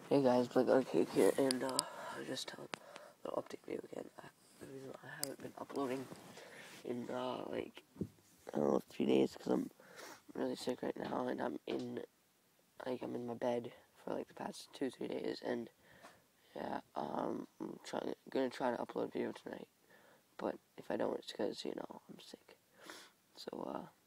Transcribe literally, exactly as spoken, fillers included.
Hey guys, Blake Arcade here, and uh, I was just telling the update video again. I, the reason I haven't been uploading in uh, like I don't know, a few days because I'm really sick right now, and I'm in like I'm in my bed for like the past two three days, and yeah, um, I'm trying gonna try to upload a video tonight, but if I don't, it's because you know I'm sick. So uh,